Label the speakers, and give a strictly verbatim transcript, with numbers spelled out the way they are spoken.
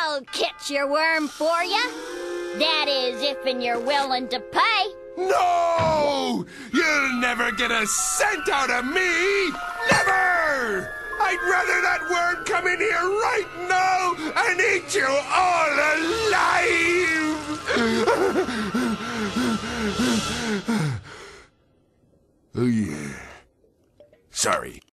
Speaker 1: I'll catch your worm for you. That is, if and you're willing to pay.
Speaker 2: No! You'll never get a cent out of me! Never! I'd rather that worm come in here right now and eat you all alive! Oh, yeah. Sorry.